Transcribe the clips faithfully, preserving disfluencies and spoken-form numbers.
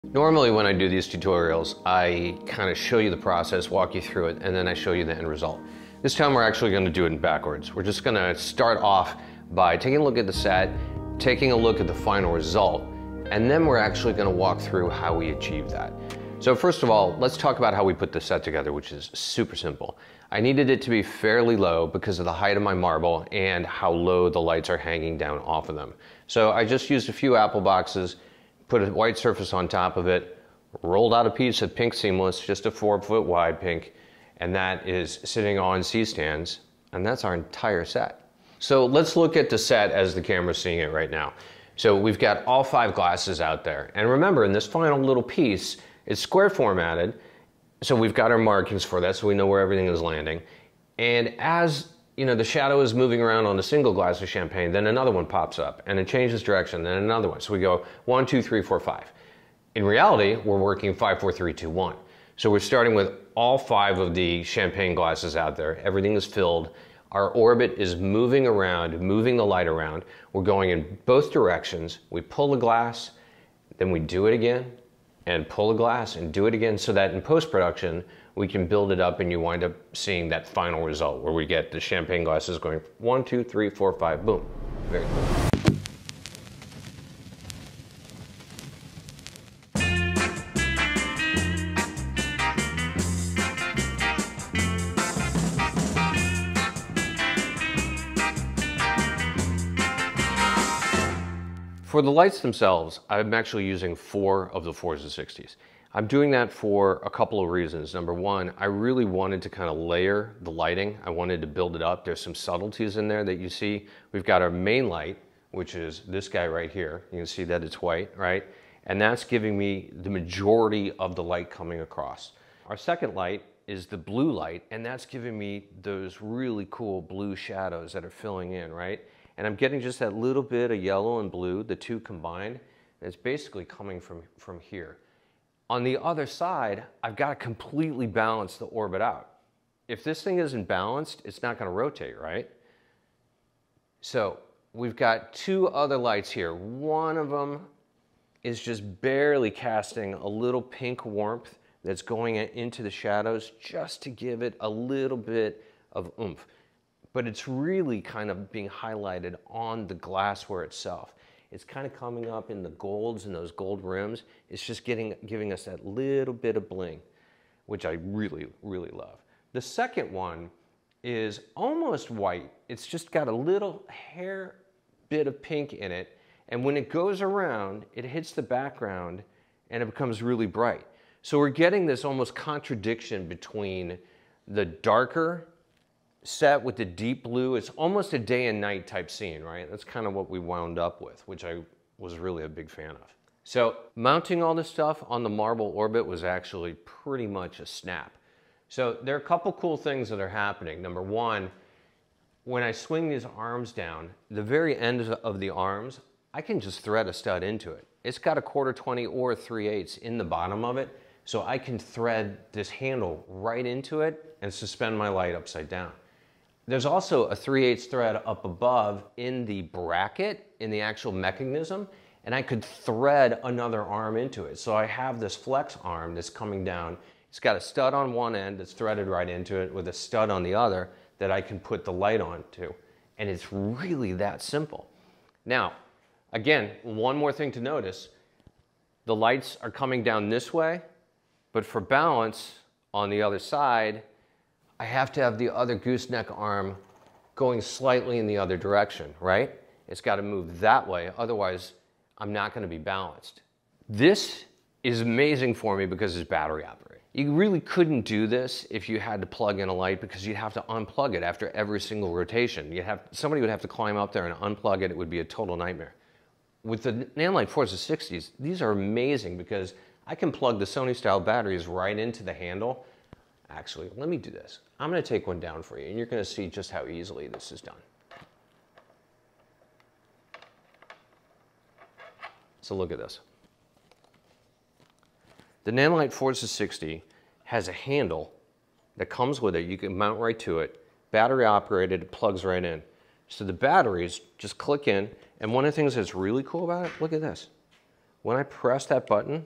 Normally when I do these tutorials, I kind of show you the process, walk you through it, and then I show you the end result. This time we're actually going to do it in backwards. We're just going to start off by taking a look at the set, taking a look at the final result, and then we're actually going to walk through how we achieve that. So first of all, let's talk about how we put this set together, which is super simple. I needed it to be fairly low because of the height of my marble and how low the lights are hanging down off of them. So I just used a few apple boxes, put a white surface on top of it, rolled out a piece of pink seamless, just a four foot wide pink, and that is sitting on C-stands, and that's our entire set. So let's look at the set as the camera's seeing it right now. So we've got all five glasses out there, and remember in this final little piece, it's square formatted, so we've got our markings for that so we know where everything is landing. And as you know, the shadow is moving around on a single glass of champagne, then another one pops up and it changes direction, then another one. So we go one, two, three, four, five. In reality, we're working five, four, three, two, one. So we're starting with all five of the champagne glasses out there. Everything is filled. Our orbit is moving around, moving the light around. We're going in both directions. We pull the glass, then we do it again, and pull the glass and do it again, so that in post-production, we can build it up and you wind up seeing that final result where we get the champagne glasses going one, two, three, four, five, boom. Very cool. For the lights themselves, I'm actually using four of the Forza sixties. I'm doing that for a couple of reasons. Number one, I really wanted to kind of layer the lighting. I wanted to build it up. There's some subtleties in there that you see. We've got our main light, which is this guy right here. You can see that it's white, right? And that's giving me the majority of the light coming across. Our second light is the blue light, and that's giving me those really cool blue shadows that are filling in, right? And I'm getting just that little bit of yellow and blue, the two combined. And it's basically coming from, from here. On the other side, I've got to completely balance the orbit out. If this thing isn't balanced, it's not going to rotate, right? So we've got two other lights here. One of them is just barely casting a little pink warmth that's going into the shadows just to give it a little bit of oomph. But it's really kind of being highlighted on the glassware itself. It's kind of coming up in the golds and those gold rims. It's just getting, giving us that little bit of bling, which I really, really love. The second one is almost white. It's just got a little hair bit of pink in it. And when it goes around, it hits the background and it becomes really bright. So we're getting this almost contradiction between the darker set with the deep blue. It's almost a day and night type scene, right? That's kind of what we wound up with, which I was really a big fan of. So mounting all this stuff on the marble orbit was actually pretty much a snap. So there are a couple cool things that are happening. Number one, when I swing these arms down, the very end of the arms, I can just thread a stud into it. It's got a quarter twenty or three eighths in the bottom of it, so I can thread this handle right into it and suspend my light upside down. There's also a three eighths thread up above in the bracket, in the actual mechanism, and I could thread another arm into it. So I have this flex arm that's coming down. It's got a stud on one end that's threaded right into it with a stud on the other that I can put the light on to. And it's really that simple. Now, again, one more thing to notice. The lights are coming down this way, but for balance on the other side, I have to have the other gooseneck arm going slightly in the other direction, right? It's got to move that way, otherwise I'm not going to be balanced. This is amazing for me because it's battery operated. You really couldn't do this if you had to plug in a light because you'd have to unplug it after every single rotation. You'd have, somebody would have to climb up there and unplug it. It would be a total nightmare. With the Nanlite Forza sixties, these are amazing because I can plug the Sony style batteries right into the handle. Actually, let me do this. I'm going to take one down for you, and you're going to see just how easily this is done. So look at this. The Nanlite Forza sixty has a handle that comes with it. You can mount right to it. Battery operated, it plugs right in. So the batteries just click in, and one of the things that's really cool about it, look at this. When I press that button,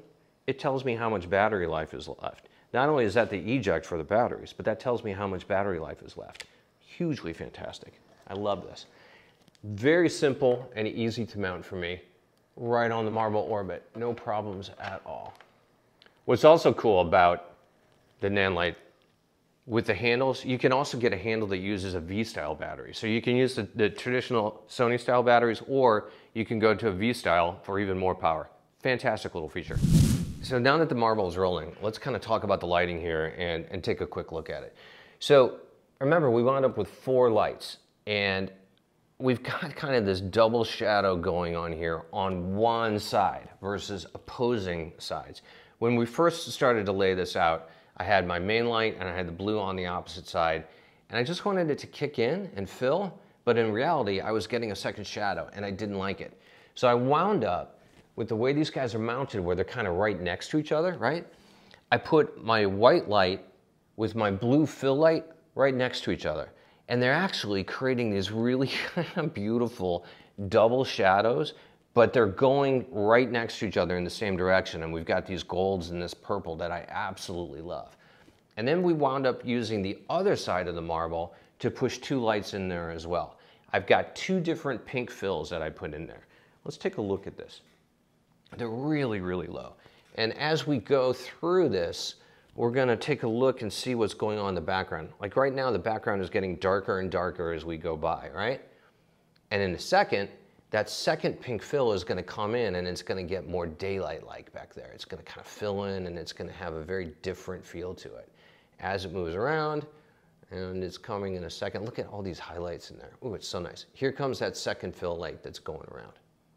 it tells me how much battery life is left. Not only is that the eject for the batteries, but that tells me how much battery life is left. Hugely fantastic. I love this. Very simple and easy to mount for me, right on the marble orbit. No problems at all. What's also cool about the Nanlite, with the handles, you can also get a handle that uses a V-style battery. So you can use the, the traditional Sony style batteries, or you can go to a V-style for even more power. Fantastic little feature. So now that the marble is rolling, let's kind of talk about the lighting here and, and take a quick look at it. So remember, we wound up with four lights, and we've got kind of this double shadow going on here on one side versus opposing sides. When we first started to lay this out, I had my main light and I had the blue on the opposite side, and I just wanted it to kick in and fill, but in reality, I was getting a second shadow and I didn't like it. So I wound up with the way these guys are mounted, where they're kind of right next to each other, right? I put my white light with my blue fill light right next to each other. And they're actually creating these really kind of beautiful double shadows, but they're going right next to each other in the same direction. And we've got these golds and this purple that I absolutely love. And then we wound up using the other side of the marble to push two lights in there as well. I've got two different pink fills that I put in there. Let's take a look at this. They're really, really low. And as we go through this, we're gonna take a look and see what's going on in the background. Like right now, the background is getting darker and darker as we go by, right? And in a second, that second pink fill is gonna come in and it's gonna get more daylight-like back there. It's gonna kind of fill in and it's gonna have a very different feel to it. As it moves around, and it's coming in a second. Look at all these highlights in there. Ooh, it's so nice. Here comes that second fill light that's going around.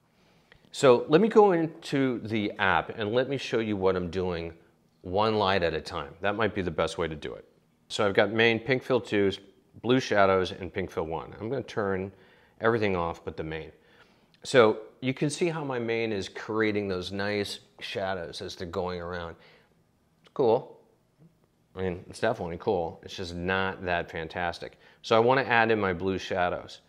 So let me go into the app and let me show you what I'm doing one light at a time. That might be the best way to do it. So I've got main, pink fill two, blue shadows, and pink fill one. I'm gonna turn everything off but the main. So you can see how my main is creating those nice shadows as they're going around. It's cool. I mean, it's definitely cool. It's just not that fantastic. So I wanna add in my blue shadows.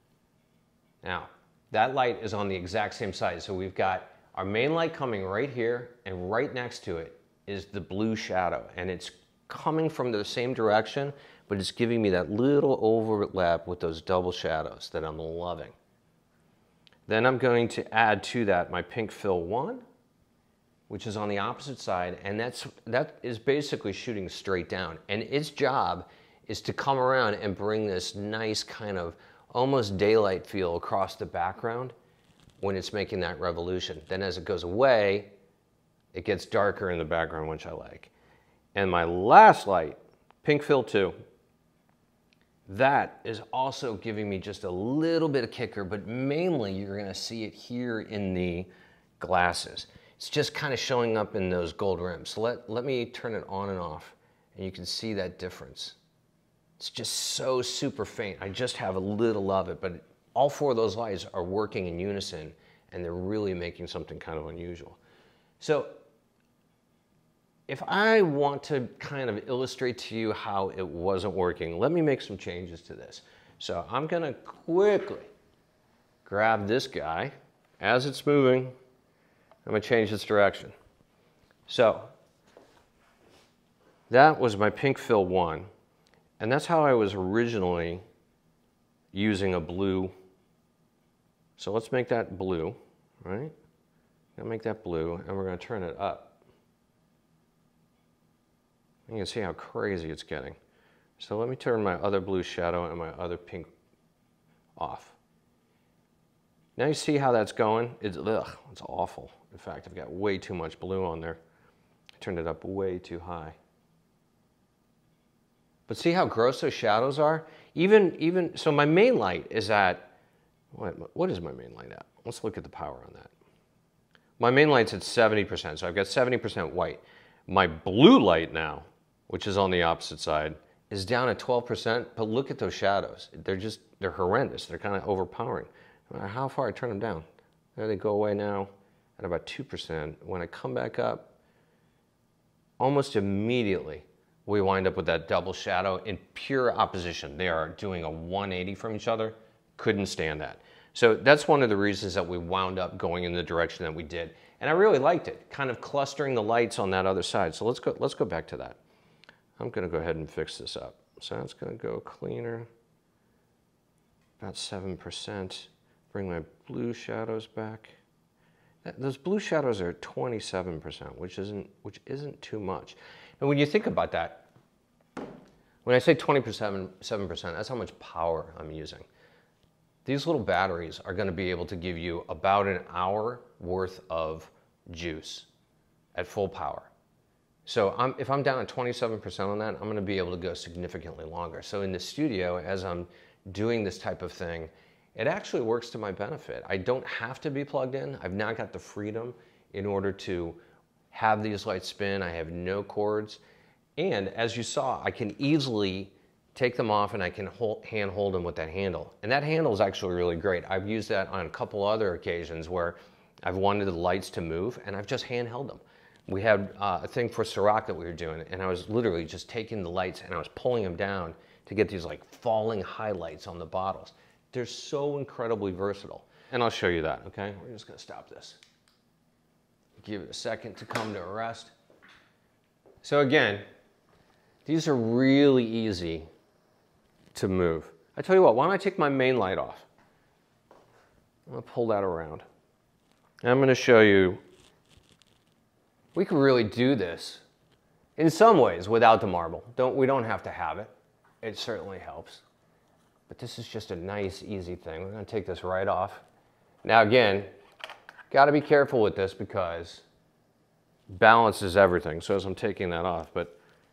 Now, that light is on the exact same side. So we've got our main light coming right here, and right next to it is the blue shadow. And it's coming from the same direction, but it's giving me that little overlap with those double shadows that I'm loving. Then I'm going to add to that my pink fill one, which is on the opposite side. And that's, that is basically shooting straight down. And its job is to come around and bring this nice kind of almost daylight feel across the background when it's making that revolution. Then as it goes away, it gets darker in the background, which I like. And my last light, pink fill two, that is also giving me just a little bit of kicker, but mainly you're gonna see it here in the glasses. It's just kind of showing up in those gold rims. So let, let me turn it on and off, and you can see that difference. It's just so super faint. I just have a little of it, but all four of those lights are working in unison, and they're really making something kind of unusual. So if I want to kind of illustrate to you how it wasn't working, let me make some changes to this. So I'm gonna quickly grab this guy. As it's moving, I'm gonna change its direction. So that was my pink fill one. And that's how I was originally using a blue. So let's make that blue, right? Gonna make that blue, and we're gonna turn it up. You can see how crazy it's getting. So let me turn my other blue shadow and my other pink off. Now you see how that's going? It's, ugh, it's awful. In fact, I've got way too much blue on there. I turned it up way too high. But see how gross those shadows are? Even, even, so my main light is at, what, what is my main light at? Let's look at the power on that. My main light's at seventy percent, so I've got seventy percent white. My blue light now, which is on the opposite side, is down at twelve percent, but look at those shadows. They're just, they're horrendous. They're kind of overpowering. No matter how far I turn them down, there they go away now at about two percent. When I come back up, almost immediately, we wind up with that double shadow in pure opposition. They are doing a one eighty from each other. Couldn't stand that. So that's one of the reasons that we wound up going in the direction that we did. And I really liked it, kind of clustering the lights on that other side. So let's go, let's go back to that. I'm gonna go ahead and fix this up. So that's gonna go cleaner, about seven percent. Bring my blue shadows back. Those blue shadows are twenty-seven percent, which isn't, which isn't too much. And when you think about that, when I say twenty-seven percent, that's how much power I'm using. These little batteries are gonna be able to give you about an hour worth of juice at full power. So I'm, if I'm down at twenty-seven percent on that, I'm gonna be able to go significantly longer. So in the studio, as I'm doing this type of thing, it actually works to my benefit. I don't have to be plugged in. I've now got the freedom in order to have these lights spin. I have no cords. And as you saw, I can easily take them off and I can hold, hand hold them with that handle. And that handle is actually really great. I've used that on a couple other occasions where I've wanted the lights to move and I've just hand held them. We had uh, a thing for Ciroc that we were doing, and I was literally just taking the lights and I was pulling them down to get these like falling highlights on the bottles. They're so incredibly versatile. And I'll show you that, okay? We're just gonna stop this. Give it a second to come to a rest. So again, these are really easy to move. I tell you what, why don't I take my main light off? I'm gonna pull that around. And I'm gonna show you, we can really do this in some ways without the marble. Don't, we don't have to have it. It certainly helps. But this is just a nice, easy thing. We're gonna take this right off. Now again, gotta be careful with this because balance is everything. So as I'm taking that off, but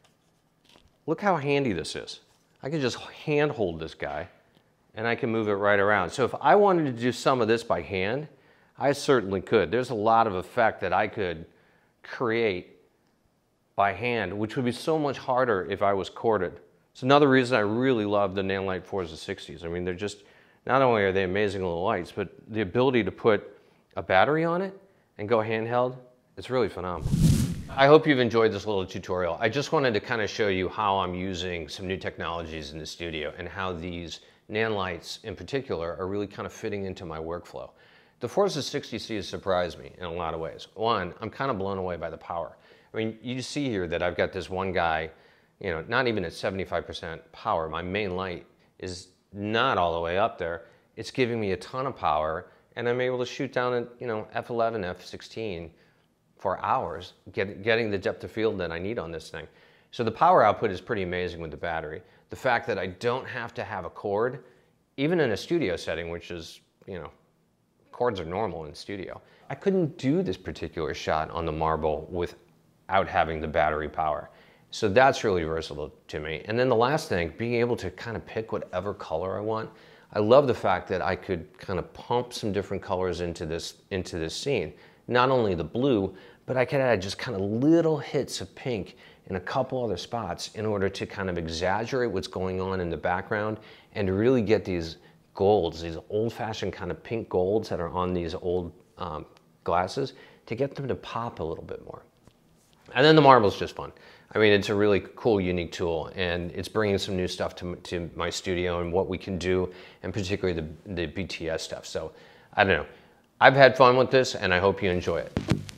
look how handy this is. I can just hand hold this guy and I can move it right around. So if I wanted to do some of this by hand, I certainly could. There's a lot of effect that I could create by hand, which would be so much harder if I was corded. It's another reason I really love the Nanlite Forza sixties. I mean, they're just, not only are they amazing little lights, but the ability to put a battery on it and go handheld, it's really phenomenal. I hope you've enjoyed this little tutorial. I just wanted to kind of show you how I'm using some new technologies in the studio and how these Nanlites in particular are really kind of fitting into my workflow. The Forza sixty C has surprised me in a lot of ways. One, I'm kind of blown away by the power. I mean, you see here that I've got this one guy, you know, not even at seventy-five percent power. My main light is not all the way up there. It's giving me a ton of power, and I'm able to shoot down at, you know, F eleven, F sixteen for hours, get, getting the depth of field that I need on this thing. So the power output is pretty amazing with the battery. The fact that I don't have to have a cord, even in a studio setting, which is, you know, cords are normal in studio. I couldn't do this particular shot on the marble without having the battery power. So that's really versatile to me. And then the last thing, being able to kind of pick whatever color I want. I love the fact that I could kind of pump some different colors into this, into this scene. Not only the blue, but I could add just kind of little hits of pink in a couple other spots in order to kind of exaggerate what's going on in the background and to really get these golds, these old-fashioned kind of pink golds that are on these old um, glasses, to get them to pop a little bit more. And then the marble's just fun. I mean, it's a really cool, unique tool, and it's bringing some new stuff to, to my studio and what we can do, and particularly the, the B T S stuff. So, I don't know. I've had fun with this, and I hope you enjoy it.